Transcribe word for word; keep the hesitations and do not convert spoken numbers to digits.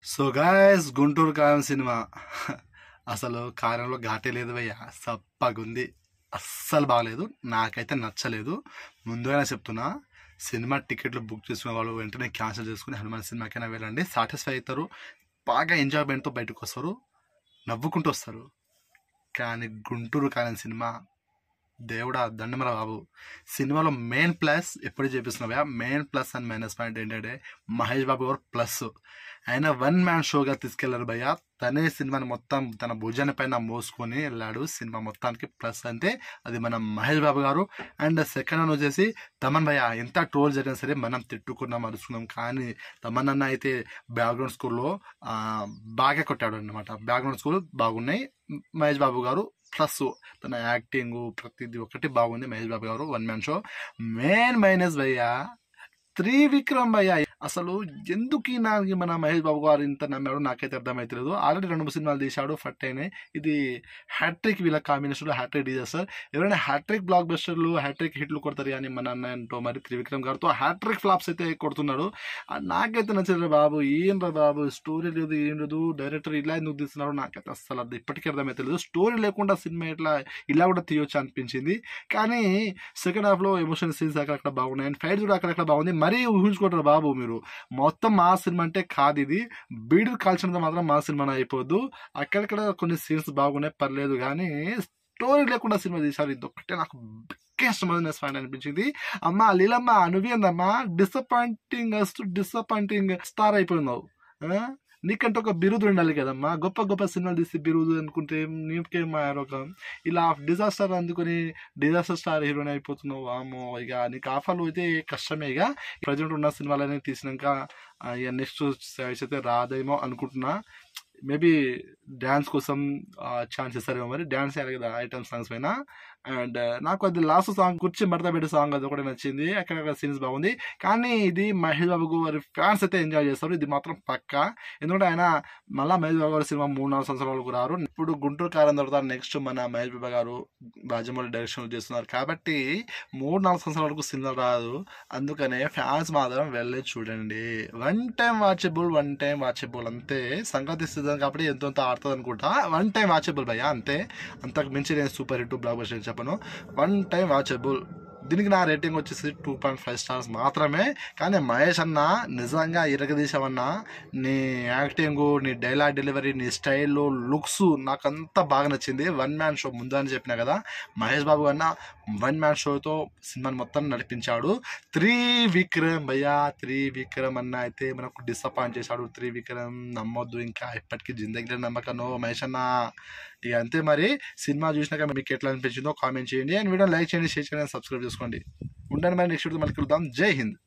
So guys Guntur కారం cinema అసలు కారంలో ఘాటే లేదు భయ్య, సప్పగుంది. అస్సలు బాగలేదు, నాకైతే నచ్చలేదు. ముందుగానే చెప్తున్నా, సినిమా టికెట్లు బుక్ చేసుకునే వాళ్ళు వెంటనే క్యాన్సిల్ చేసుకుని హనుమాన్ సినిమాకైనా వెళ్ళండి. సాటిస్ఫై అవుతారు, బాగా ఎంజాయ్మెంట్తో బయటకు వస్తారు, నవ్వుకుంటూ వస్తారు. కానీ గుంటూరు కారం సినిమా దేవుడా దండమరా బాబు. సినిమాలో మెయిన్ ప్లస్ ఎప్పుడు చేపిస్తున్నావా, main plus and minus point ఏంటంటే మహేష్ బాబు గారు ప్లస్. ఆయన వన్ మ్యాన్ షోగా తీసుకెళ్లారు భయ్య. తనే సినిమాని మొత్తం తన భుజాన్ని పైన మోసుకొని వెళ్ళాడు. సినిమా మొత్తానికి ప్లస్ అంటే అది మన మహేష్ బాబు గారు. అండ్ సెకండ్ వన్ వచ్చేసి తమన్ భయ్య. ఎంత ట్రోల్ జరిగినా సరే మనం తిట్టుకున్నాం, అరుచుకున్నాం, కానీ తమన్ అన్న అయితే బ్యాక్గ్రౌండ్ స్కూల్లో బాగా కొట్టాడు అనమాట. బ్యాక్గ్రౌండ్ స్కూల్ బాగున్నాయి. మహేష్ బాబు గారు ప్లస్, తన యాక్టింగ్ ప్రతిదీ ఒకటి బాగుంది. మహేష్ బాబు గారు one man show. Main minus భయ్య త్రివిక్రమ్ భయ్య. అసలు ఎందుకు నాకు మన మహేష్ బాబు గారు ఇంత నమ్మాడు నాకైతే అర్థమైతలేదు. ఆల్రెడీ రెండు మూడు సినిమాలు తీశాడు, ఫట్ అయినాయి. ఇది హ్యాట్రిక్, వీళ్ళ కాంబినేషన్లో హ్యాట్రిక్ డిజాస్టర్. ఎవరైనా హ్యాట్రిక్ బ్లాక్ బస్టర్లు హ్యాట్రిక్ హిట్లు కొడతారు కానీ మన అన్నతో మరి త్రివిక్రమ్ గారితో హ్యాట్రిక్ ఫ్లాప్స్ అయితే కొడుతున్నాడు. నాకైతే నచ్చలేదు బాబు. ఏం రా బాబు, స్టోరీ లేదు, ఏం లేదు, డైరెక్టర్ ఇలా ఎందుకు తీస్తున్నాడు నాకైతే అస్సలు అది ఇప్పటికీ అర్థమైతలేదు. స్టోరీ లేకుండా సినిమా ఇట్లా ఇలా కూడా తీయొచ్చు అనిపించింది. కానీ సెకండ్ హాఫ్లో ఎమోషనల్ సీన్స్ అక్కడక్కడ బాగున్నాయి, అండ్ ఫైట్ కూడా అక్కడక్కడ బాగుంది. మరీ ఊహించుకుంటారు బాబు మీరు, మొత్తం మా సినిమా అంటే కాదు ఇది. బీడు కాల్చినంత మాత్రం మా సినిమా అయిపోద్దు. అక్కడక్కడ కొన్ని సీన్స్ బాగున్నాయి, పర్లేదు, కానీ స్టోరీ లేకుండా సినిమా తీశారు. ఇది ఒక్కటే నాకు బిగ్గెస్ట్ మైనస్ పాయింట్ అనిపించింది. అమ్మా లీలమ్మ, నువ్వేందమ్మా డిసప్పాయింటింగ్ డిసప్పాయింటింగ్ స్టార్ అయిపోయినావు. నీకంటే ఒక బిరుదు ఉండాలి కదమ్మా. గొప్ప గొప్ప సినిమాలు తీసి బిరుదు అనుకుంటే నీకేం ఒక ఇలా డిజాస్టర్ అందుకుని డిజాస్టర్ స్టార్ హీరోని అయిపోతున్నావు. అమ్మో, ఇక నీకు ఆఫర్లు అయితే కష్టమే. ఇక ప్రజెంట్ ఉన్న సినిమాలన్నీ తీసినాక ఇక నెక్స్ట్ అయితే రాదేమో అనుకుంటున్నా. మేబీ డ్యాన్స్ కోసం ఛాన్స్ ఇస్తారేమో, మరి డ్యాన్స్ చేయాలి కదా ఐటమ్ సాంగ్స్ పైన. అండ్ నాకు అది లాస్ట్ సాంగ్ కుర్చీ మడత పెట్టే సాంగ్ అది ఒకటి నచ్చింది. అక్కడక్కడ సీన్స్ బాగుంది. కానీ ఇది మహేష్ బాబు గారి ఫ్యాన్స్ అయితే ఎంజాయ్ చేస్తారు, ఇది మాత్రం పక్కా. ఎందుకంటే ఆయన మళ్ళీ మహేష్ బాబు గారి సినిమా మూడు నాలుగు సంవత్సరాలకు రారు. ఇప్పుడు గుంటూరు కారం తర్వాత నెక్స్ట్ మన మహేష్ బాబు గారు రాజమౌళి డైరెక్షన్ చేస్తున్నారు కాబట్టి మూడు నాలుగు సంవత్సరాల వరకు సినిమా రాదు. అందుకనే ఫ్యాన్స్ మాత్రం వెళ్ళి చూడండి. One time watchable, one time watchable అంతే. సంక్రాంతి సీజన్ కాబట్టి ఎంతో అంత ఆడుతుంది అనుకుంటా. వన్ టైం వాచబుల్ భయ్యా, అంతే. అంతకు మించి నేను సూపర్ హిట్ బ్లాక్ బస్టర్ చెప్పను. One time watchable. దీనికి నా రేటింగ్ వచ్చేసి టూ పాయింట్ ఫైవ్ స్టార్స్ మాత్రమే. కానీ మహేష్ అన్న నిజంగా ఇరగదీసామన్నా. నీ యాక్టింగ్, నీ డైలాగ్ డెలివరీ, నీ స్టైల్, లుక్స్ నాకంతా బాగా నచ్చింది. వన్ మ్యాన్ షో ముందు అని చెప్పినా కదా, మహేష్ బాబు అన్న వన్ మ్యాన్ షోతో సినిమాని మొత్తం నడిపించాడు. త్రివిక్రమ్ భయ్యా, త్రివిక్రమ్ అన్న అయితే మనకు డిసప్పాయింట్ చేశాడు. త్రివిక్రమ్ నమ్మొద్దు, ఇంకా ఇప్పటికీ జిందగీలో నమ్మకను మహేష్ అన్న. ఇక అంతే. మరి సినిమా చూసినాక మీకు ఎట్లా అనిపించిందో కామెంట్ చేయండి, అండ్ వీడియో లైక్ చేయండి, షేర్ చేయండి, సబ్స్క్రైబ్ చేసుకోండి. ఉండండి మరి, నెక్స్ట్ వీడియో మళ్ళీ కలుద్దాం. జై హింద్.